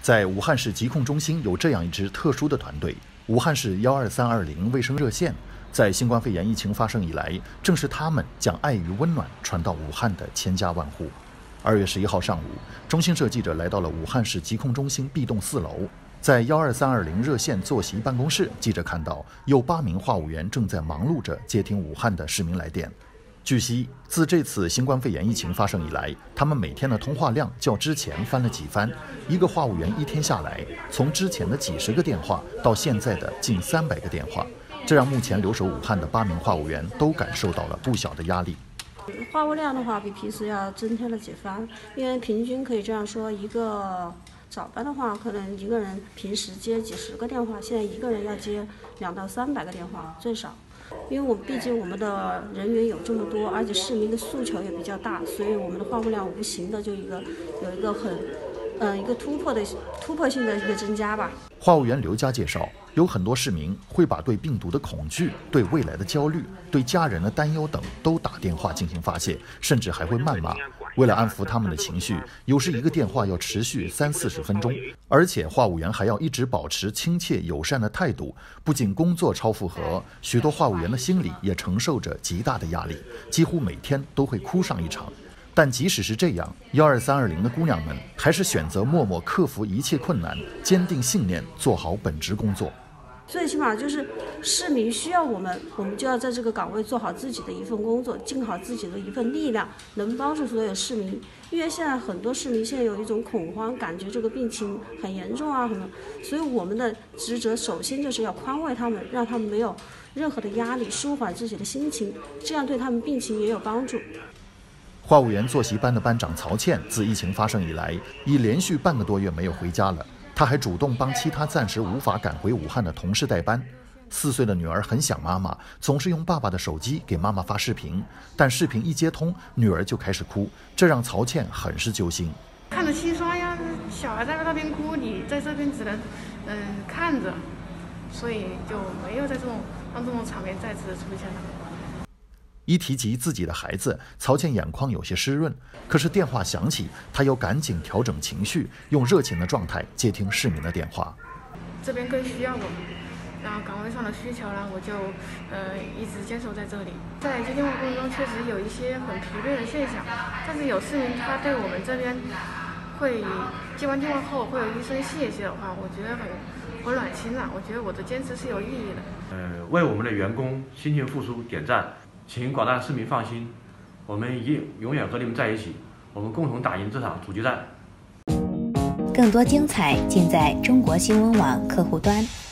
在武汉市疾控中心有这样一支特殊的团队——武汉市12320卫生热线。在新冠肺炎疫情发生以来，正是他们将爱与温暖传到武汉的千家万户。2月11号上午，中新社记者来到了武汉市疾控中心 B 栋4楼，在12320热线坐席办公室，记者看到有8名话务员正在忙碌着接听武汉的市民来电。据悉，自这次新冠肺炎疫情发生以来，他们每天的通话量较之前翻了几番。一个话务员一天下来，从之前的几十个电话到现在的近300个电话，这让目前留守武汉的8名话务员都感受到了不小的压力。 话务量的话，比平时要增添了几番，因为平均可以这样说，一个早班的话，可能一个人平时接几十个电话，现在一个人要接200到300个电话最少。因为毕竟我们的人员有这么多，而且市民的诉求也比较大，所以我们的话务量无形的就有一个突破性的一个增加吧。 话务员刘佳介绍，有很多市民会把对病毒的恐惧、对未来的焦虑、对家人的担忧等都打电话进行发泄，甚至还会谩骂。为了安抚他们的情绪，有时一个电话要持续30-40分钟，而且话务员还要一直保持亲切友善的态度。不仅工作超负荷，许多话务员的心里也承受着极大的压力，几乎每天都会哭上一场。但即使是这样，12320的姑娘们还是选择默默克服一切困难，坚定信念，做好本职工作。 最起码就是市民需要我们就要在这个岗位做好自己的一份工作，尽好自己的一份力量，能帮助所有市民。因为现在很多市民现在有一种恐慌，感觉这个病情很严重啊什么，所以我们的职责首先就是要宽慰他们，让他们没有任何的压力，舒缓自己的心情，这样对他们病情也有帮助。 话务员坐席班的班长曹倩自疫情发生以来，已连续半个多月没有回家了。她还主动帮其他暂时无法赶回武汉的同事代班。4岁的女儿很想妈妈，总是用爸爸的手机给妈妈发视频，但视频一接通，女儿就开始哭，这让曹倩很是揪心。 看着心酸呀，小孩在那边哭，你在这边只能看着，所以就没有让这种场面再次出现了。 一提及自己的孩子，曹倩眼眶有些湿润。可是电话响起，她又赶紧调整情绪，用热情的状态接听市民的电话。 这边更需要我们，然后岗位上的需求呢，我就一直坚守在这里。在接电话过程中，确实有一些很疲惫的现象，但是有市民他对我们这边会接完电话后会有一声谢谢的话，我觉得很暖心了。我觉得我的坚持是有意义的。 为我们的员工辛勤付出点赞。请广大市民放心，我们永远和你们在一起，我们共同打赢这场阻击战。 更多精彩尽在中国新闻网客户端。